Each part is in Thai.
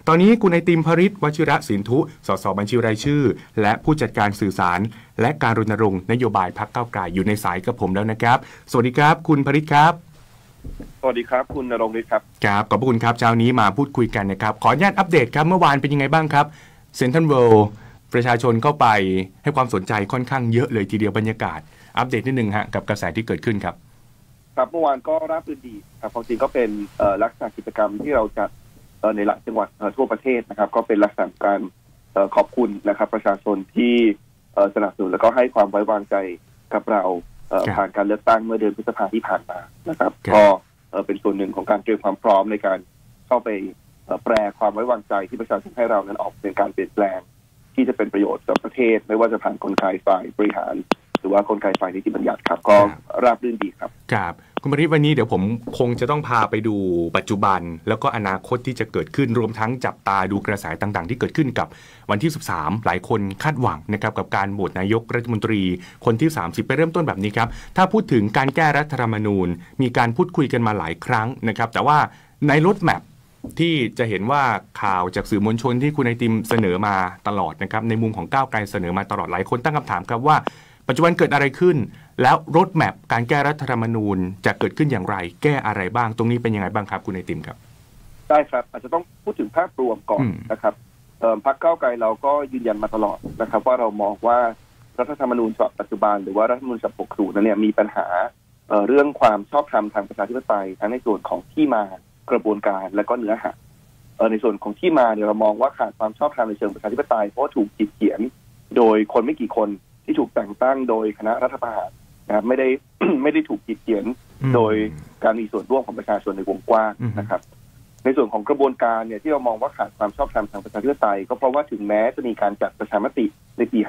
ตอนนี้คุณไอติม ภริษ วชิระสินธุ สสบัญชีรายชื่อและผู้จัดการสื่อสารและการรณรงค์นโยบายพรรคก้าวไกลอยู่ในสายกับผมแล้วนะครับสวัสดีครับคุณภริษครับสวัสดีครับคุณณรงค์ฤทธิ์ครับครับขอบคุณครับเช้านี้มาพูดคุยกันนะครับขออนุญาตอัปเดตครับเมื่อวานเป็นยังไงบ้างครับเซ็นทรัลเวิลด์ประชาชนเข้าไปให้ความสนใจค่อนข้างเยอะเลยทีเดียวบรรยากาศอัปเดตนิดนึงฮะกับกระแสที่เกิดขึ้นครับครับเมื่อวานก็ราบรื่นดีครับความจริงก็เป็นลักษณะกิจกรรมที่เราจัดในหลายจังหวัดทั่วประเทศนะครับก็เป็นลักษณะการขอบคุณนะครับประชาชนที่สนับสนุนแล้วก็ให้ความไว้วางใจกับเราผ่านการเลือกตั้งเมื่อเดือนพฤษภาคมที่ผ่านมานะครับก็เป็นส่วนหนึ่งของการเตรียมความพร้อมในการเข้าไปแปลความไว้วางใจที่ประชาชนให้เรานั้นออกเป็นการเปลี่ยนแปลงที่จะเป็นประโยชน์กับประเทศไม่ว่าจะผ่านกลไกฝ่ายบริหารหรือว่ากลไกฝ่ายนิติบัญญัติครับก็ราบรื่นดีครับครับคุณภริษวันนี้เดี๋ยวผมคงจะต้องพาไปดูปัจจุบันแล้วก็อนาคตที่จะเกิดขึ้นรวมทั้งจับตาดูกระแสต่างๆที่เกิดขึ้นกับวันที่13หลายคนคาดหวังนะครับกับการโหวตนายกรัฐมนตรีคนที่30ไปเริ่มต้นแบบนี้ครับถ้าพูดถึงการแก้รัฐธรรมนูญมีการพูดคุยกันมาหลายครั้งนะครับแต่ว่าในรถแมพที่จะเห็นว่าข่าวจากสื่อมวลชนที่คุณไอติมเสนอมาตลอดนะครับในมุมของก้าวไกลเสนอมาตลอดหลายคนตั้งคำถามครับว่าปัจจุบันเกิดอะไรขึ้นแล้วรถแมพการแก้รัฐธรรมนูญจะเกิดขึ้นอย่างไรแก้อะไรบ้างตรงนี้เป็นยังไงบ้างครับคุณไอติมครับได้ครับอาจจะต้องพูดถึงภาพรวมก่อนนะครับพรรคก้าวไกลเราก็ยืนยันมาตลอดนะครับว่าเรามองว่ารัฐธรรมนูญฉบับปัจจุบันหรือว่ารัฐธรรมนูญฉบับ60นั้นเนี่ยมีปัญหาเรื่องความชอบธรรมทางประชาธิปไตยทั้งในส่วนของที่มากระบวนการและก็เนื้อหาในส่วนของที่มาเนี่ยเรามองว่าขาดความชอบธรรมในเชิงประชาธิปไตยเพราะถูกขีดเขียนโดยคนไม่กี่คนที่ถูกแต่งตั้งโดยคณะรัฐประหารนะครับไม่ได้ถูกขีดเขียนโดยการมีส่วนร่วมของประชาชนในวงกว้างนะครับในส่วนของกระบวนการเนี่ยที่เรามองว่าขาดความชอบธรรมทางประชาธิปไตยก็เพราะว่าถึงแม้จะมีการจัดประชามติในปี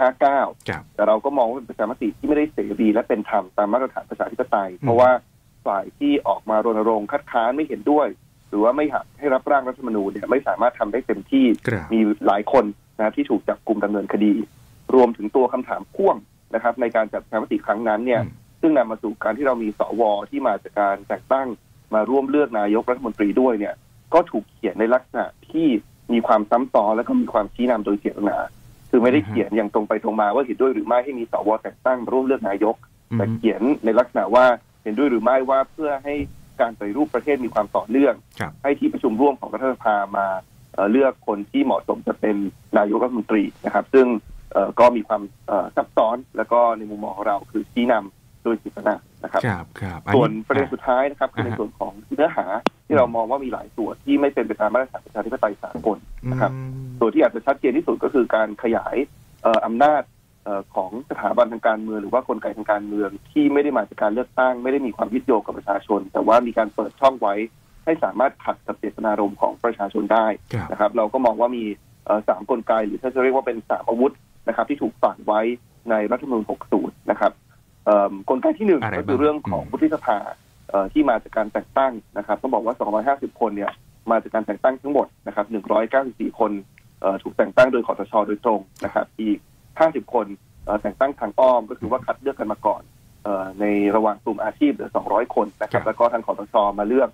59แต่เราก็มองว่าเป็นประชามติที่ไม่ได้เสรีและเป็นธรรมตามมาตรฐานประชาธิปไตยเพราะว่าฝ่ายที่ออกมารณรงค์คัดค้านไม่เห็นด้วยหรือว่าไม่ให้รับร่างรัฐธรรมนูญเนี่ยไม่สามารถทำได้เต็มที่มีหลายคนนะที่ถูกจับกุมดำเนินคดีรวมถึงตัวคำถามพ่วงนะครับในการจัดประชามติครั้งนั้นเนี่ยซึ่งนำมาสู่การที่เรามีสวที่มาจากการแต่งตั้งมาร่วมเลือกนายกรัฐมนตรีด้วยเนี่ยก็ถูกเขียนในลักษณะที่มีความซ้ำซ้อนและก็มีความชี้นำโดยเจตนาคือไม่ได้เขียนอย่างตรงไปตรงมาว่าเห็นด้วยหรือไม่ให้มีสวแต่งตั้งมาร่วมเลือกนายกแต่เขียนในลักษณะว่าเห็นด้วยหรือไม่ว่าเพื่อให้การปฏิรูปประเทศมีความต่อเนื่องให้ที่ประชุมร่วมของรัฐสภามาเลือกคนที่เหมาะสมจะเป็นนายกรัฐมนตรีนะครับซึ่งก็มีความซับซ้อนแล้วก็ในมุมมองของเราคือชี้นำโดยเจตนานะครับส่วนประเด็นสุดท้ายนะครับคือในส่วนของเนื้อหาที่เรามองว่ามีหลายส่วนที่ไม่เป็นไปตามมาตรฐานประชาธิปไตยสากลนะครับส่วนที่อาจจะชัดเจนที่สุดก็คือการขยายอำนาจของสถาบันทางการเมืองหรือว่ากลไกทางการเมืองที่ไม่ได้มาจากการเลือกตั้งไม่ได้มีความยึดโยงกับประชาชนแต่ว่ามีการเปิดช่องไว้ให้สามารถขัดกับเจตนารมณ์ของประชาชนได้นะครับเราก็มองว่ามี3กลไกหรือถ้าจะเรียกว่าเป็น3อาวุธนะครับที่ถูกฝังไว้ในรัฐธรรมนูญ60นะครับกลไกที่1ก็คือเรื่องของวุฒิสภาที่มาจากการแต่งตั้งนะครับต้องบอกว่า250คนเนี่ยมาจากการแต่งตั้งทั้งหมดนะครับ194คนถูกแต่งตั้งโดยคสช.โดยตรงนะครับอีก50คนแต่งตั้งทางอ้อมก็คือว่าคัดเลือกกันมาก่อนในระหว่างกลุ่มอาชีพเหลือ200คนนะครับแล้วก็ทางคสช.มาเลือก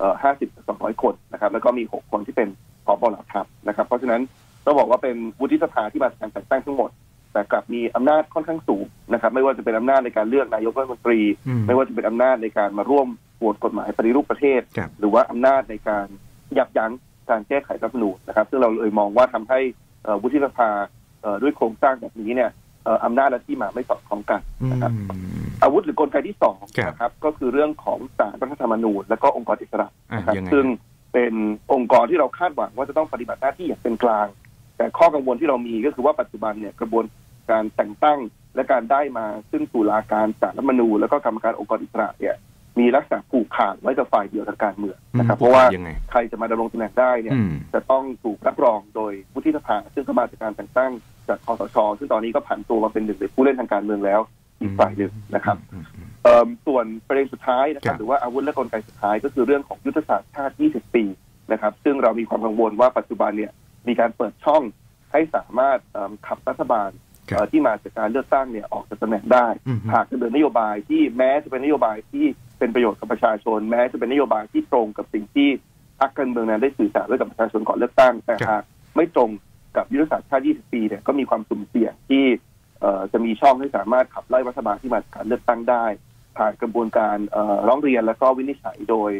50 กับ200คนนะครับแล้วก็มี6คนที่เป็นผบ.เหล่าทัพนะครับเพราะฉะนั้นต้องบอกว่าเป็นวุฒิสภาที่มาจากการแต่งตั้งทั้งหมดแต่กลับมีอำนาจค่อนข้างสูงนะครับไม่ว่าจะเป็นอำนาจในการเลือกนายกรัฐมนตรีไม่ว่าจะเป็นอำนาจในการมาร่วมโหวตกฎหมายปฏิรูปประเทศหรือว่าอำนาจในการยับยั้งการแก้ไขรัฐธรรมนูญนะครับซึ่งเราเลยมองว่าทำให้วุฒิสภาด้วยโครงสร้างแบบนี้เนี่ยอำนาจและที่มาไม่สอดคล้องกันนะครับอาวุธหรือกลไกที่2นะครับก็คือเรื่องของศาลรัฐธรรมนูญและก็องค์กรอิสระนะครับซึ่งเป็นองค์กรที่เราคาดหวังว่าจะต้องปฏิบัติหน้าที่อย่างเป็นกลางแต่ข้อกังวลที่เรามีก็คือว่าปัจจุบันเนี่ยกระบวนการแต่งตั้งและการได้มาซึ่งตุลาการศาลรัฐธรรมนูญแล้วก็กรรมการองค์กรอิสระเนี่ยมีลักษณะผูกขาดไว้กับฝ่ายเดียวทางการเมืองนะครับเพราะว่าใครจะมาดำรงตำแหน่งได้เนี่ยจะต้องถูกรับรองโดยวุฒิสภาซึ่งก็มาจากการแต่งตั้งจากคสช.ซึ่งตอนนี้ก็ผันตัวมาเป็นหนึ่งในผู้เล่นทางการเมืองแล้วอีกฝ่ายหนึ่งนะครับส่วนประเด็นสุดท้ายนะครับหรือว่าอาวุธและกลไกสุดท้ายก็คือเรื่องของยุทธศาสตร์ชาติ20 ปีนะครับซึ่งเรามีความกังวลว่าปัจจุบันเนี่ยมีการเปิดช่องให้สามารถขับรัฐบาลที่มาจากการเลือกตั้งเนี่ยออกจากตำแหน่งได้หากจะเดินนโยบายที่แม้จะเป็นนโยบายที่เป็นประโยชน์กับประชาชนแม้จะเป็นนโยบายที่ตรงกับสิ่งที่พรรคการเมืองนั้นได้สื่อสารไว้กับประชาชนก่อนเลือกตั้งแต่หากไม่ตรงกับยุทธศาสตร์ชาติ 20 ปีเนี่ยก็มีความสุ่มเสี่ยงที่จะมีช่องให้สามารถขับไล่รัฐบาลที่มาจากการเลือกตั้งได้ผ่านกระบวนการร้องเรียนและก็วินิจฉัยโดย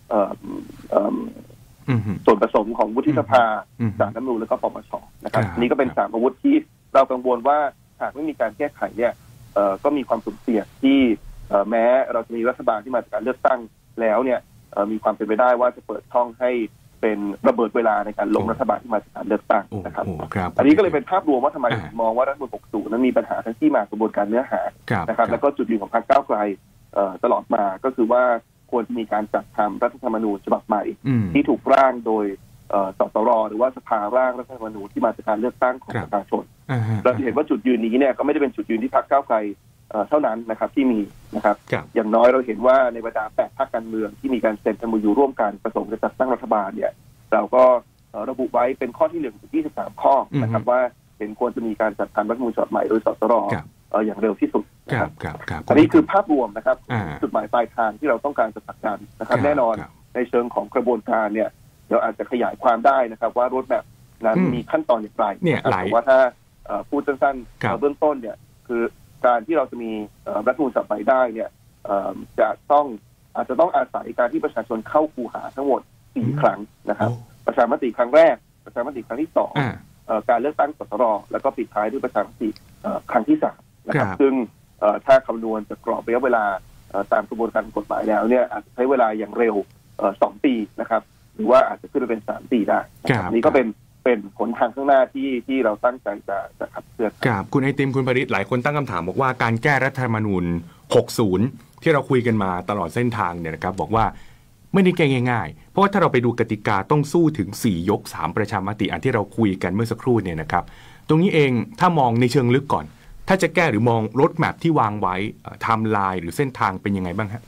ส่วนผสมของวุฒิสภาศาลรัฐธรรมนูญและก็ปปชนะครับนี่ก็เป็น3อาวุธที่เรากังวลว่าหากไม่มีการแก้ไขเนี่ยก็มีความสุ่มเสี่ยงที่แม้เราจะมีรัฐบาลที่มาจากการเลือกตั้งแล้วเนี่ยมีความเป็นไปได้ว่าจะเปิดช่องให้เป็นระเบิดเวลาในการล้มรัฐบาลที่มาจากการเลือกตั้งนะครับอันนี้ก็เลยเป็นภาพรวมว่าทำไมมองว่ารัฐธรรมนูญ 60 นั้นมีปัญหาทั้งที่มากระบวนการเนื้อหานะครับแล้วก็จุดยืนของพรรคก้าวไกลตลอดมาก็คือว่าควรจะมีการจัดทำรัฐธรรมนูญฉบับใหม่ที่ถูกร่างโดยสสรหรือว่าสภาร่างรัฐธรรมนูญที่มาจากการเลือกตั้งของประชาชนเราจะเห็นว่าจุดยืนนี้เนี่ยก็ไม่ได้เป็นจุดยืนที่พรรคก้าวไกลเท่านั้นนะครับที่มีนะครับอย่างน้อยเราเห็นว่าในบรรดา8พรรคการเมืองที่มีการเซ็น MOU ร่วมกันประสงค์จะจัดตั้งรัฐบาลเนี่ยเราก็ระบุไว้เป็นข้อที่1ถึง23ข้อนะครับว่าเห็นควรจะมีการจัดทำรัฐธรรมนูญฉบับใหม่โดยสสรอย่างเร็วที่สุดนะครับอันนี้คือภาพรวมนะครับจุดหมายปลายทางที่เราต้องการจะผลักดันนะครับแน่นอนในเชิงของกระบวนการเนี่ยเราอาจจะขยายความได้นะครับว่ารถแบบนั้นมีขั้นตอนอย่างไรแต่ว่าถ้าพูดสั้นๆเบื้องต้นเนี่ยคือการที่เราจะมีรัฐธรรมนูญฉบับใหม่ได้เนี่ยอาจจะต้องอาศัยการที่ประชาชนเข้าคูหาทั้งหมด4 ครั้งนะครับประชามติครั้งแรกประชามติครั้งที่2การเลือกตั้งสสรแล้วก็ปิดท้ายด้วยประชามติครั้งที่3นะครับซึ่งถ้าคำนวณจากกรอบระยะเวลาตามกระบวนการกฎหมายแล้วเนี่ยอาจจะใช้เวลาอย่างเร็ว2 ปีนะครับหรือว่าอาจจะขึ้นไปเป็น3 ปีได้นี่ก็เป็นผลทางข้างหน้าที่เราตั้งใจจะขับเคลื่อนครับคุณไอติมคุณปริศหลายคนตั้งคำถามบอกว่าการแก้รัฐธรรมนูญ 60 ที่เราคุยกันมาตลอดเส้นทางเนี่ยนะครับบอกว่าไม่ได้แก้ง่ายๆเพราะว่าถ้าเราไปดูกติกาต้องสู้ถึง4 ยก 3 ประชามติอันที่เราคุยกันเมื่อสักครู่เนี่ยนะครับตรงนี้เองถ้ามองในเชิงลึกก่อนถ้าจะแก้หรือมองรถแมพที่วางไว้ไทม์ไลน์หรือเส้นทางเป็นยังไงบ้างฮะ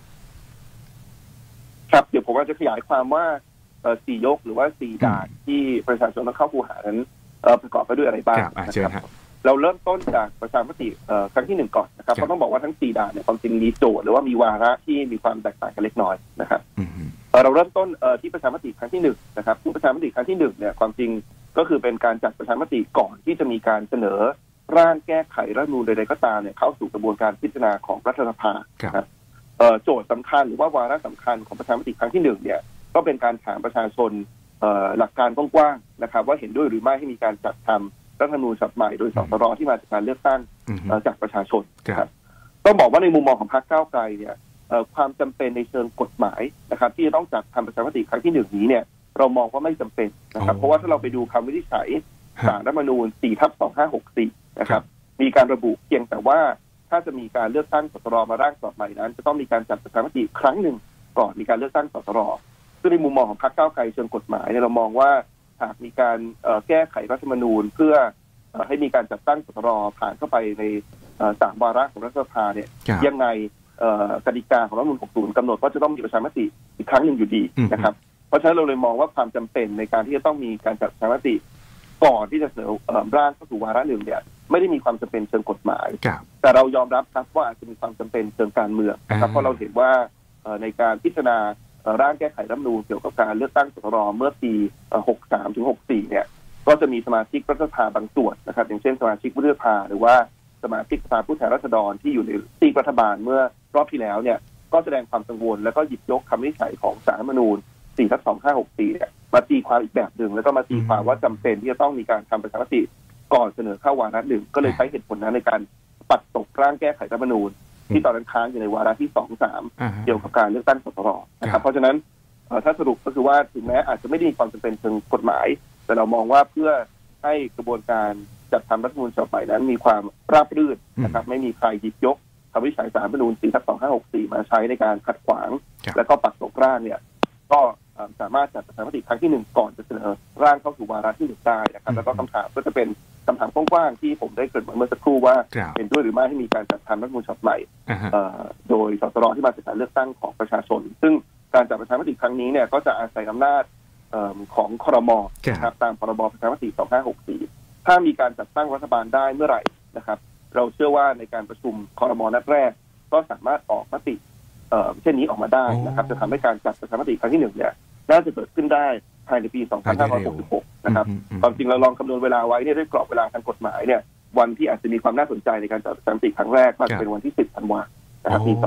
ครับเดี๋ยวผมจะขยายความว่า4 ยกหรือว่า4 ด่านที่ประชาชนต้องเข้าคูหานั้นประกอบไปด้วยอะไรบ้างนะครับเราเริ่มต้นจากประชามติครั้งที่1ก่อนนะครับเพราะต้องบอกว่าทั้ง4 ด่านเนี่ยความจริงมีโจทย์หรือว่ามีวาระที่มีความแตกต่างกันเล็กน้อยนะครับเราเริ่มต้นที่ประชามติครั้งที่1นะครับซึ่งประชามติครั้งที่1เนี่ยความจริงก็คือเป็นการจัดประชามติก่อนที่จะมีการเสนอร่างแก้ไขรัฐธรรมนูญใดๆก็ตามเนี่ยเข้าสู่กระบวนการพิจารณาของรัฐสภาครับโจทย์สำคัญหรือว่าวาระสำคัญของประชามติครั้งที่1เนี่ยก็เป็นการถามประชาชนหลักการกว้างๆนะครับว่าเห็นด้วยหรือไม่ให้มีการจัดทำรัฐธรรมนูญฉบับใหม่โดยสสรที่มาจากการเลือกตั้งจากประชาชนครับต้องบอกว่าในมุมมองของพรรคก้าวไกลเนี่ยความจำเป็นในเชิงกฎหมายนะครับที่จะต้องจัดทำประชามติครั้งที่1นี้เนี่ยเรามองว่าไม่จำเป็นนะครับเพราะว่าถ้าเราไปดูคำวินิจฉัยศาลรัฐธรรมนูญ 4/2564 นะครับมีการระบุเพียงแต่ว่าถ้าจะมีการเลือกตั้งสสรมาร่างฉบับใหม่นั้นจะต้องมีการจัดประชามติครั้งหนึ่งก่อนมีการเลือกตั้งสสรซึ่งในมุมมองของพรรคก้าวไกลเชิงกฎหมายเนี่ยเรามองว่าหากมีการแก้ไขรัฐธรรมนูญเพื่อให้มีการจัดตั้งสสรผ่านเข้าไปใน3 วาระของรัฐสภาเนี่ยยังไงกติกาของรัฐธรรมนูญ 60 กำหนดว่าจะต้องมีประชามติอีกครั้งหนึ่งอยู่ดีนะครับเพราะฉะนั้นเราเลยมองว่าความจำเป็นในการที่จะต้องมีการจัดประชามติก่อนที่จะเสนอร่างเข้าสู่วาระ1เนี่ยไม่ได้มีความจำเป็นเชิงกฎหมายแต่เรายอมรับครับว่าอาจจะมีความจำเป็นเชิงการเมืองนะครับเพราะเราเห็นว่าในการพิจารณาร่างแก้ไขรัฐธรรมนูญเกี่ยวกับการเลือกตั้งสสรเมื่อปี 63 ถึง 64 เนี่ยก็จะมีสมาชิกรัฐสภาบางส่วนนะครับอย่างเช่นสมาชิกวุฒิสภาหรือว่าสมาชิกสภาผู้แทนราษฎรที่อยู่ในซีกรัฐบาลเมื่อรอบที่แล้วเนี่ยก็แสดงความกังวลแล้วก็หยิบยกคำวินิจฉัยของศาลรัฐธรรมนูญ 4/2564 เนี่ยมาตีความอีกแบบหนึ่งแล้วก็มาตีความว่าจำเป็นที่จะต้องมีการทำประชามติก่อนเสนอเข้าวาระ1ก็เลยใช้เหตุผลนั้นในการปัดตกร่างแก้ไขรัฐธรรมนูญที่ตอนนั้นค้างอยู่ในวาระที่ 2-3 เกี่ยวกับการเลือกตั้งสสรนะครับเพราะฉะนั้นถ้าสรุปก็คือว่าถึงแม้อาจจะไม่ได้มีความจำเป็นเชิงกฎหมายแต่เรามองว่าเพื่อให้กระบวนการจัดทำรัฐธรรมนูญฉบับใหม่นั้นมีความราบรื่นนะครับไม่มีใครหยิบยกคำวินิจฉัยศาลรัฐธรรมนูญ 4/2564 มาใช้ในการขัดขวางและก็ปัดตกร่างเนี่ยก็สามารถจัดประชามติครั้งที่1ก่อนจะเสนอร่างเข้าสู่วาระที่1ได้นะครับแล้วก็คำถามก็จะเป็นคำถามกว้างๆที่ผมได้เกริ่นเมื่อสักครู่ว่าเห็นด้วยหรือไม่ให้มีการจัดทำรัฐธรรมนูญฉบับใหม่โดยสสรที่มาจากการเลือกตั้งของประชาชนซึ่งการจัดประชามติครั้งนี้เนี่ยก็จะอาศัยอำนาจของครม.นะครับตามพรบประชามติ 2564 ถ้ามีการจัดตั้งรัฐบาลได้เมื่อไหร่นะครับเราเชื่อว่าในการประชุมครม.นัดแรกก็สามารถออกมติเช่นนี้ออกมาได้นะครับจะทำให้การจัดประชามติครั้งที่1เนี่ยน่าจะเกิดขึ้นได้ภายในปี 2566 นะครับความจริงเราลองคำนวณเวลาไว้เนี่ยด้วยกรอบเวลาทางกฎหมายเนี่ยวันที่อาจจะมีความน่าสนใจในการจัดประชามติครั้งแรกก็จะเป็นวันที่ 10 ธันวาคมนะครับปี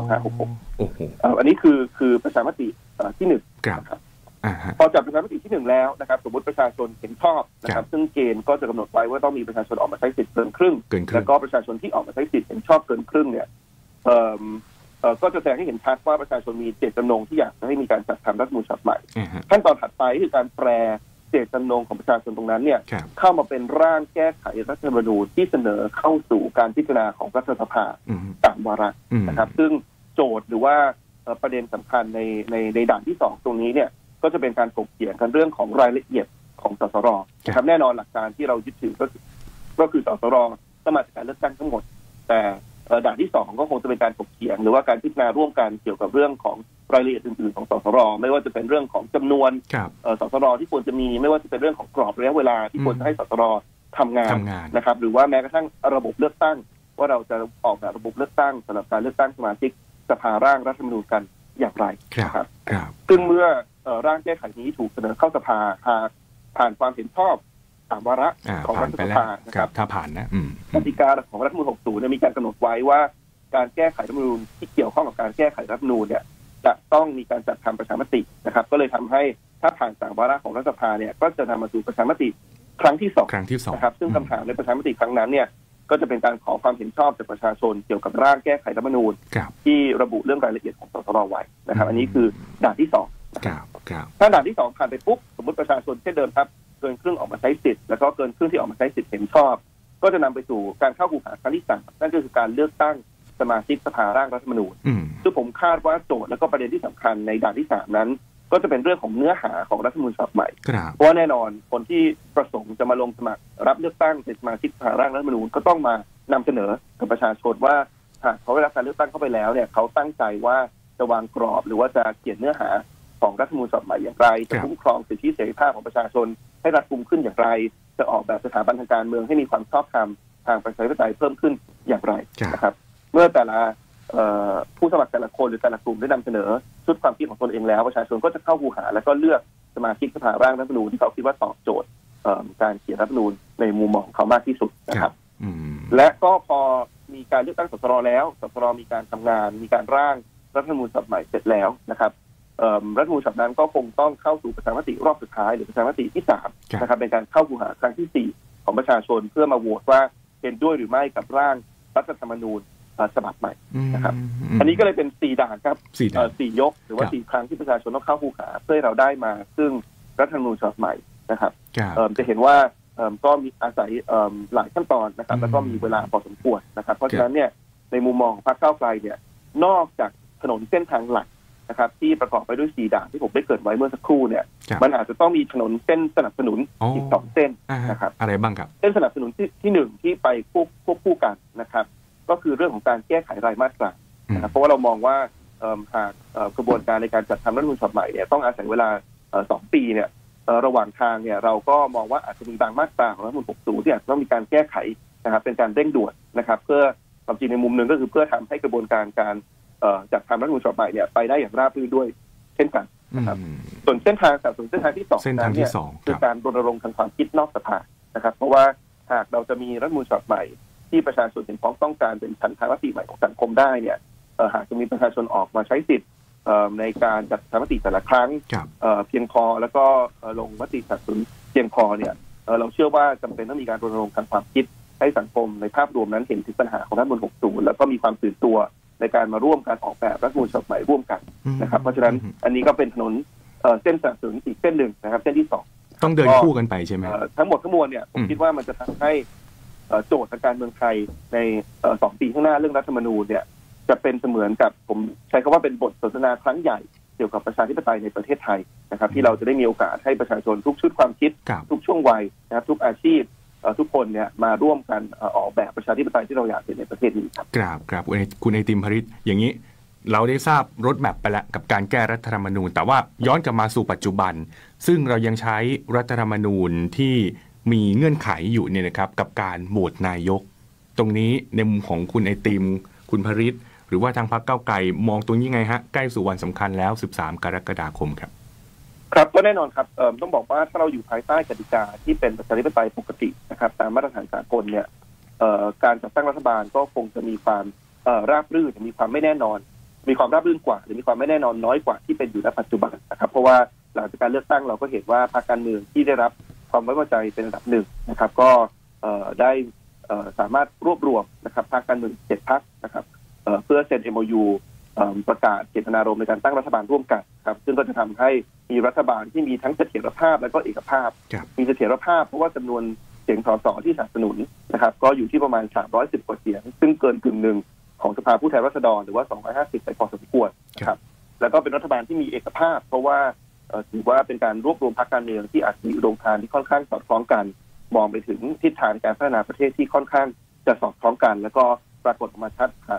2566 อันนี้คือประชามติที่1นะครับพอจัดประชามติที่1แล้วนะครับสมมติประชาชนเห็นชอบนะครับซึ่งเกณฑ์ก็จะกำหนดไว้ว่าต้องมีประชาชนออกมาใช้สิทธิ์เกินครึ่งแล้วก็ประชาชนที่ออกมาใช้สิทธิ์เห็นชอบเกินครึ่งเนี่ยก็จะแสดงให้เห็นชัดว่าประชาชนมีเจตจำนงที่อยากให้มีการจัดทำรัฐธรรมนูญฉบับใหม่ขั้นตอนถัดไปคือการแปลเจตจำนงของประชาชนตรงนั้นเนี่ยเข้ามาเป็นร่างแก้ไขรัฐธรรมนูญที่เสนอเข้าสู่การพิจารณาของรัฐสภาตามวาระนะครับซึ่งโจทย์หรือว่าประเด็นสำคัญในด่านที่2ตรงนี้เนี่ยก็จะเป็นการถกเถียงกันเรื่องของรายละเอียดของสสรนะครับแน่นอนหลักการที่เรายึดถือก็คือสสรต้องมาจากการเลือกตั้งทั้งหมดแต่ด่านที่2ก็คงจะเป็นการถกเถียงหรือว่าการพิจารณาร่วมกันเกี่ยวกับเรื่องของรายละเอียดอื่นๆของสสรไม่ว่าจะเป็นเรื่องของจำนวนสสรที่ควรจะมีไม่ว่าจะเป็นเรื่องของกรอบระยะเวลาที่ควรจะให้สสรทำงานนะครับหรือว่าแม้กระทั่งระบบเลือกตั้งว่าเราจะออกแบบระบบเลือกตั้งสำหรับการเลือกตั้งสมาชิกสภาร่างรัฐธรรมนูญกันอย่างไรนะครับซึ่งเมื่อร่างแก้ไขนี้ถูกเสนอเข้าสภาผ่านความเห็นชอบตามวาระของรัฐสภานะครับถ้าผ่านนะกติกาของรัฐธรรมนูญ 60 เนี่ยมีการกำหนดไว้ว่าการแก้ไขรัฐธรรมนูญที่เกี่ยวข้องกับการแก้ไขรัฐธรรมนูญเนี่ยจะต้องมีการจัดทำประชามตินะครับก็เลยทำให้ถ้าผ่าน3วาระของรัฐสภาเนี่ยก็จะนำมาสู่ประชามติครั้งที่2นะครับซึ่งคำถามในประชามติครั้งนั้นเนี่ยก็จะเป็นการขอความเห็นชอบจากประชาชนเกี่ยวกับร่างแก้ไขรัฐธรรมนูญที่ระบุเรื่องรายละเอียดของสสรไว้นะครับอันนี้คือด่านที่2ถ้าด่านที่2ผ่านไปปุ๊บสมมติประชาชนเช่นเดิมครับเกินครึ่งออกมาใช้สิทธิ์แล้วก็เกินครึ่งที่ออกมาใช้สิทธิ์เห็นชอบก็จะนำไปสู่การเข้าคูหาครั้งที่3นั่นก็คือการเลือกตั้งสมาชิกสภาร่างรัฐธรรมนูญซึ่งผมคาดว่าโจทย์และก็ประเด็นที่สำคัญในด่านที่3นั้นก็จะเป็นเรื่องของเนื้อหาของรัฐธรรมนูญฉบับใหม่เพราะว่าแน่นอนคนที่ประสงค์จะมาลงสมัครรับเลือกตั้งเป็นสมาชิกสภาร่างรัฐธรรมนูญก็ต้องมานำเสนอกับประชาชนว่าหากเขาได้รับการเลือกตั้งเข้าไปแล้วเนี่ยเขาตั้งใจว่าจะวางกรอบหรือว่าจะเขียนเนื้อหาของรัฐธรรมนูญฉบับใหม่อย่างไรจะคุ้มครองสิทธิเสรีภาพของประชาชนให้รัดกุมขึ้นอย่างไรจะออกแบบสถาบันทางการเมืองให้มีความชอบธรรมทางประชาธิปไตยเพิ่มขึ้นอย่างไรนะครับเมื่อแต่ละผู้สมัครแต่ละคนหรือแต่ละกลุ่มได้นำเสนอชุดความคิดของตนเองแล้วประชาชนก็จะเข้าคูหาแล้วก็เลือกสมาชิกสภาร่างรัฐธรรมนูญที่เขาคิดว่าตอบโจทย์การเขียนรัฐธรรมนูญในมุมมองของเขามากที่สุดนะครับและก็พอมีการเลือกตั้งสสรแล้วสสรมีการทำงานมีการร่างรัฐธรรมนูญฉบับใหม่เสร็จแล้วนะครับรัฐธรรมนูญฉบับนั้นก็คงต้องเข้าสู่ประชามติรอบสุดท้ายหรือประชามติที่3นะครับเป็นการเข้าคูหาครั้งที่4ของประชาชนเพื่อมาโหวตว่าเห็นด้วยหรือไม่กับร่างรัฐธรรมนูญฉบับใหม่นะครับอันนี้ก็เลยเป็น4ด่านครับ4ยกหรือว่า4ครั้งที่ประชาชนต้องเข้าคูหาเพื่อให้เราได้มาซึ่งรัฐธรรมนูญฉบับใหม่นะครับจะเห็นว่าก็มีอาศัยหลายขั้นตอนนะครับแล้วก็มีเวลาพอสมควรนะครับเพราะฉะนั้นเนี่ยในมุมมองของพรรคก้าวไกลเนี่ยนอกจากถนนเส้นทางหลักนะครับที่ประกอบไปด้วย4ด่านที่ผมได้เกริ่นไว้เมื่อสักครู่เนี่ยมันอาจจะต้องมีถนนเส้นสนับสนุนอีก2เส้นนะครับอะไรบ้างครับเส้นสนับสนุนที่1ที่ไปควบคู่กันนะครับก็คือเรื่องของการแก้ไขรายมาตรานะครับเพราะว่าเรามองว่าหากกระบวนการในการจัดทำรัฐธรรมนูญฉบับใหม่เนี่ยต้องอาศัยเวลา2 ปีเนี่ยระหว่างทางเนี่ยเราก็มองว่าอาจจะมีบางมาตราของรัฐธรรมนูญ 60 ที่อาจจะต้องมีการแก้ไขนะครับเป็นการเร่งด่วนนะครับเพื่อความจริงในมุมหนึ่งก็คือเพื่อทำให้กระบวนการจัดทำรัฐธรรมนูญฉบับใหม่เนี่ยไปได้อย่างราบรื่นด้วยเช่นกันนะครับส่วนเส้นทางที่2นั้นเนี่ยคือการรณรงค์ทางความคิดนอกสภานะครับเพราะว่าหากเราจะมีรัฐธรรมนูญฉบับใหม่ที่ประชาชนเห็นพ้องต้องการเป็นฉันทามติใหม่ของสังคมได้เนี่ยหากจะมีประชาชนออกมาใช้สิทธิ์ในการจัดทำมติแต่ละครั้งเพียงพอแล้วก็ลงมติสนับสนุนเพียงพอเนี่ยเราเชื่อว่าจำเป็นต้องมีการรณรงค์ทางความคิดให้สังคมในภาพรวมนั้นเห็นถึงปัญหาของรัฐธรรมนูญ 60 แล้วก็มีความตื่นตัวในการมาร่วมการออกแบบรัฐธรรมนูญฉบับใหม่ร่วมกันนะครับเพราะฉะนั้นอันนี้ก็เป็นถนนเส้นสนับสนุนอีกเส้นหนึ่งนะครับเส้นที่2 ต้องเดินคู่กันไปใช่ไหมทั้งหมดทั้งมวลเนี่ยผมคิดว่ามันจะทำให้โจทย์ทางการเมืองไทยใน2 ปีข้างหน้าเรื่องรัฐธรรมนูญเนี่ยจะเป็นเสมือนกับผมใช้คำว่าเป็นบทสนทนาครั้งใหญ่เกี่ยวกับประชาธิปไตยในประเทศไทยนะครับที่เราจะได้มีโอกาสให้ประชาชนทุกชุดความคิดทุกช่วงวัยนะครับทุกอาชีพทุกคนเนี่ยมาร่วมกันออกแบบประชาธิปไตยที่เราอยากเห็นในประเทศนี้ครับครับคุณไอติมพริตอย่างนี้เราได้ทราบรถแมพไปแล้วกับการแก้รัฐธรรมนูญแต่ว่าย้อนกลับมาสู่ปัจจุบันซึ่งเรายังใช้รัฐธรรมนูญที่มีเงื่อนไขอยู่เนี่ยนะครับกับการโหวตนายกตรงนี้ในมุมของคุณไอติมคุณพริตหรือว่าทางพรรคก้าวไกลมองตรงนี้ไงฮะใกล้สู่วันสำคัญแล้ว13 กรกฎาคมครับครับก็แน่นอนครับต้องบอกว่าถ้าเราอยู่ภายใต้กติกาที่เป็นประชาธิปไตยปกตินะครับตามมาตรฐานสากลเนี่ยการจัดตั้งรัฐบาลก็คงจะมีความราบรื่นมีความไม่แน่นอนมีความราบรื่นกว่าหรือมีความไม่แน่นอนน้อยกว่าที่เป็นอยู่ณปัจจุบันนะครับเพราะว่าหลังจากการเลือกตั้งเราก็เห็นว่าพรรคการเมืองที่ได้รับความไว้วางใจเป็นระดับหนึ่งนะครับก็ได้สามารถรวบรวมนะครับพรรคการเมือง7 พรรคนะครับเพื่อเซ็น MOU ประกาศเจตนารมณ์ในการตั้งรัฐบาลร่วมกันครับซึ่งก็จะทำให้มีรัฐบาลที่มีทั้งเสถียรภาพและก็เอกภาพมีเสถียรภาพเพราะว่าจำนวนเสียงสสที่สนับสนุนนะครับก็อยู่ที่ประมาณ310 กว่าเสียงซึ่งเกินกึ่งหนึ่งของสภาผู้แทนราษฎรหรือว่า250ไปพอสมควรนะครับแล้วก็เป็นรัฐบาลที่มีเอกภาพเพราะว่าถือว่าเป็นการรวบรวมพรรคการเมืองที่อาจมีอุดมการณ์ที่ค่อนข้างสอดคล้องกันมองไปถึงทิศทางการพัฒนาประเทศที่ค่อนข้างจะสอดคล้องกันแล้วก็ปรากฏออกมาชัดผ่าน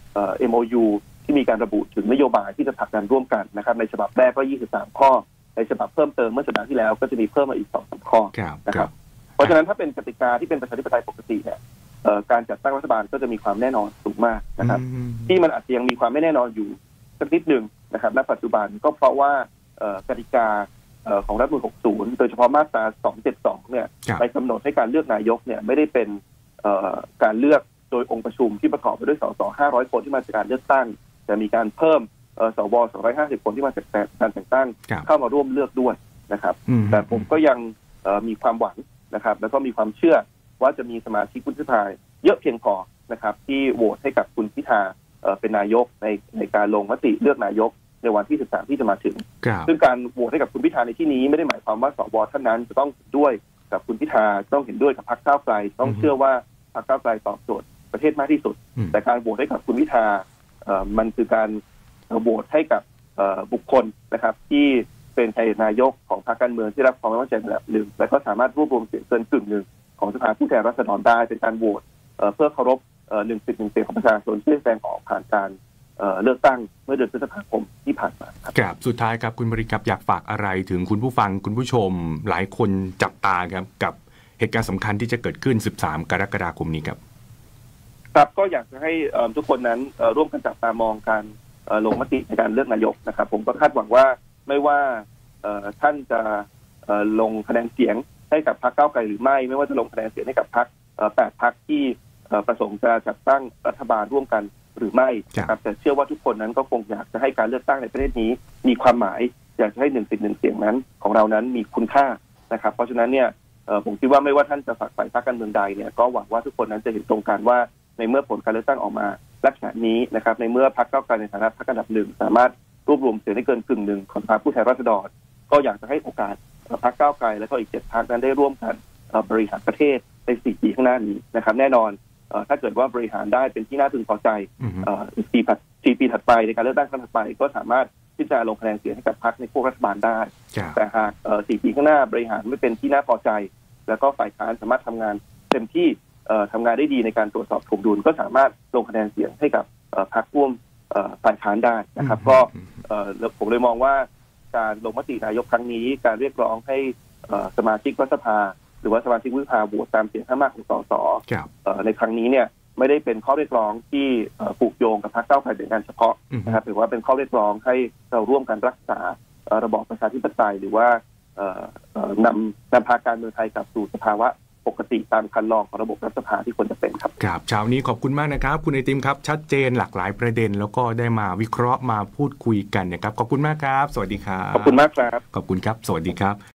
MOU ที่มีการระบุถึงนโยบายที่จะผลักดันร่วมกันนะครับในฉบับแรกก็23 ข้อในฉบับเพิ่มเติมเมื่อสัปดาห์ที่แล้วก็จะมีเพิ่มมาอีก 2-3 ข้อนะครับเพราะฉะนั้นถ้าเป็นกติกาที่เป็นประชาธิปไตยปกติเนี่ยการจัดตั้งรัฐบาลก็จะมีความแน่นอนสูงมากนะครับที่มันอาจจะยังมีความไม่แน่นอนอยู่สักนิดหนึ่งนะครับณปัจจุบันก็เพราะว่ากติกาของรัฐธรรมนูญ60โดยเฉพาะมาตรา272เนี่ยไปกำหนดให้การเลือกนายกเนี่ยไม่ได้เป็นการเลือกโดยองค์ประชุมที่ประกอบไปด้วยสส500 คนที่มาจากการเลือกตั้งจะมีการเพิ่มสว250 คนที่มาจากการแต่งตั้งเข้ามาร่วมเลือกด้วยนะครับแต่ผมก็ยังมีความหวังนะครับแล้วก็มีความเชื่อว่าจะมีสมาชิกวุฒิสภาเยอะเพียงพอนะครับที่โหวตให้กับคุณพิธาเป็นนายกในการลงมติเลือกนายกในวันที่13ที่จะมาถึงซึ่งการโหวตให้กับคุณพิธาในที่นี้ไม่ได้หมายความว่าสวท่านนั้นจะต้องเห็นด้วยกับคุณพิธาต้องเห็นด้วยกับพรรคก้าวไกลต้องเชื่อว่าพรรคก้าวไกลตอบโจทย์ประเทศมากที่สุดแต่การโหวตให้กับคุณพิธามันคือการโหวตให้กับบุคคลนะครับที่เป็นแคนดิเดตนายกของพรรคการเมืองที่รับความไว้วางใจระดับหนึ่งและก็สามารถรวบรวมเสียงเกินกึ่งหนึ่งของสภาผู้แทนราษฎรได้เป็นการโหวตเพื่อเคารพ1 สิทธิ์ 1 เสียงของประชาชนที่แสดงออกผ่านการเลือกตั้งเมื่อเดือนพฤษภาคมที่ผ่านมาครับสุดท้ายครับคุณบริกับอยากฝากอะไรถึงคุณผู้ฟังคุณผู้ชมหลายคนจับตาครับกับเหตุการณ์สำคัญที่จะเกิดขึ้น13 กรกฎาคมนี้ครับครับก็อยากจะให้ทุกคนนั้นร่วมกันจับตามองการลงมติในการเลือกนายกนะครับผมก็คาดหวังว่าไม่ว่าท่านจะลงคะแนนเสียงให้กับพรรคก้าวไกลหรือไม่ว่าจะลงคะแนนเสียงให้กับพรรค8 พรรคที่ประสงค์จะจัดตั้งรัฐบาลร่วมกันหรือไม่นะครับแต่เชื่อว่าทุกคนนั้นก็คงอยากจะให้การเลือกตั้งในประเทศนี้มีความหมายอยากจะให้1 สิทธิ์ 1 เสียงนั้นของเรานั้นมีคุณค่านะครับเพราะฉะนั้นเนี่ยผมคิดว่าไม่ว่าท่านจะฝักใฝ่พรรคการเมืองใดเนี่ยก็หวังว่าทุกคนนั้นจะเห็นตรงกันว่าในเมื่อผลการเลือกตั้งออกมาลักษณะนี้นะครับในเมื่อพรรคก้าวไกลในฐานะพรรคอันดับหนึ่งสามารถรวบรวมเสียงได้เกินกึ่งหนึ่งของสภาผู้แทนราษฎรก็อยากจะให้โอกาสพรรคก้าวไกลและก็อีก7 พรรคนั้นได้ร่วมกันบริหารประเทศใน4 ปีข้างหน้านี้นะครับแน่นอนถ้าเกิดว่าบริหารได้เป็นที่น่าพึงพอใจ4 ปีถัดไปในการเลือกตั้งครั้งถัดไปก็สามารถที่จะลงคะแนนเสียงให้กับพรรคในพวกรัฐบาลได้แต่หาก4 ปีข้างหน้าบริหารไม่เป็นที่น่าพอใจแล้วก็ฝ่ายค้านสามารถทำงานเต็มที่ทำงานได้ดีในการตรวจสอบถวงดุลก็สามารถลงคะแนนเสียงให้กับพรรคร่วมฝ่ายค้านได้นะครับก็ผมเลยมองว่าการลงมตินายกครั้งนี้การเรียกร้องให้สมาชิกรัฐสภาหรือว่าสมาชิกวุฒิสภาโหวตตามเสียงข้างมากของสสในครั้งนี้เนี่ยไม่ได้เป็นข้อเรียกร้องที่ผูกโยงกับพรรคก้าวไกลเป็นการเฉพาะนะครับถือว่าเป็นข้อเรียกร้องให้เราร่วมกันรักษาระบอบประชาธิปไตยหรือว่านำพาการเมืองไทยกลับสู่สภาวะปกติตามคันลองของระบบรัฐสภาที่ควรจะเป็นครับครับเช้านี้ขอบคุณมากนะครับคุณไอติมครับชัดเจนหลากหลายประเด็นแล้วก็ได้มาวิเคราะห์มาพูดคุยกันนะครับขอบคุณมากครับสวัสดีครับขอบคุณมากครับขอบคุณครับสวัสดีครับ